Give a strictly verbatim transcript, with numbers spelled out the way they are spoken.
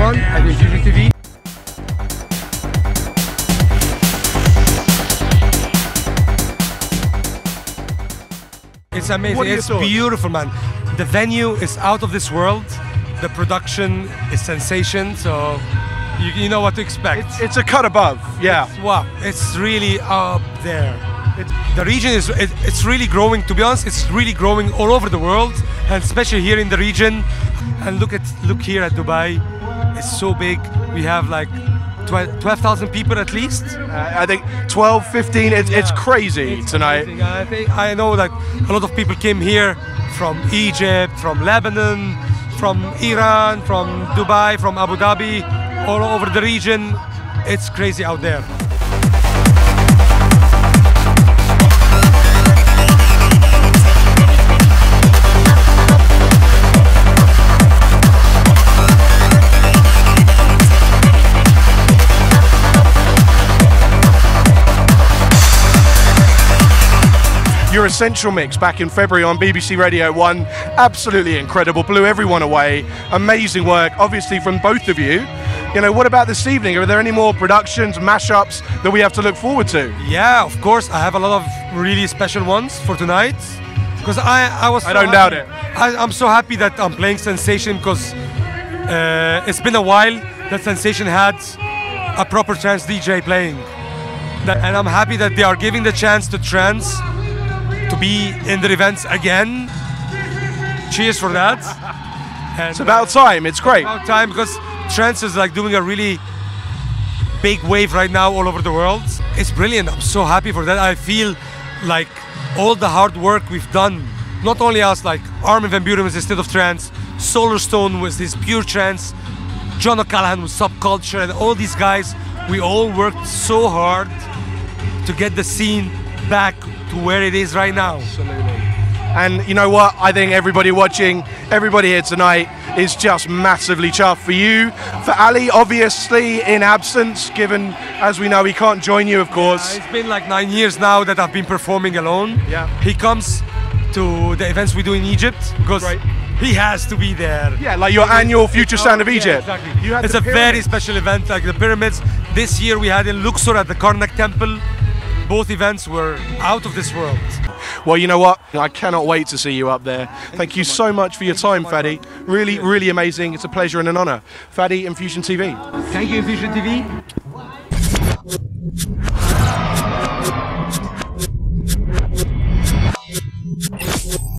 everyone at Infusion T V. It's amazing. It's thoughts? Beautiful, man. The venue is out of this world. The production is sensation. So you, you know what to expect. It's, it's a cut above. Yeah. It's, wow. It's really up there. It's, the region is it, it's really growing. To be honest, it's really growing all over the world, and especially here in the region. And look at look here at Dubai. It's so big. We have like twelve thousand people at least. Uh, I think twelve, fifteen, it's, yeah, it's crazy it's tonight. Amazing. I think I know that a lot of people came here from Egypt, from Lebanon, from Iran, from Dubai, from Abu Dhabi, all over the region. It's crazy out there. Your Essential Mix back in February on B B C Radio one, absolutely incredible, blew everyone away, amazing work, obviously from both of you. You know, what about this evening? Are there any more productions, mashups that we have to look forward to? Yeah, of course, I have a lot of really special ones for tonight. Because I, I was so I don't happy. doubt it. I, I'm so happy that I'm playing Sensation, because uh, it's been a while that Sensation had a proper trance D J playing. That, and I'm happy that they are giving the chance to trance to be in the events again. Cheers for that. And it's about time. It's great. It's about time, because trance is like doing a really big wave right now all over the world. It's brilliant. I'm so happy for that. I feel like all the hard work we've done, not only us, like Armin van Buuren was Instead of Trance, Solarstone was this pure trance, John O'Callaghan was Subculture, and all these guys, we all worked so hard to get the scene back to where it is right now. Absolutely. And you know what? I think everybody watching, everybody here tonight is just massively chuffed for you. For Ali, obviously in absence, given, as we know, he can't join you, of course. Yeah, it's been like nine years now that I've been performing alone. Yeah. He comes to the events we do in Egypt because right. he has to be there. Yeah, like your annual Future Sound of Egypt. Yeah, exactly. You had it's a pyramids. Very special event, like the pyramids. This year we had in Luxor at the Karnak Temple. Both events were out of this world. Well, you know what? I cannot wait to see you up there. Thank, Thank you so much, so much for your Thank time, Fadi. Really, really amazing. It's a pleasure and an honor. Fadi, Infusion T V. Thank you, Infusion T V.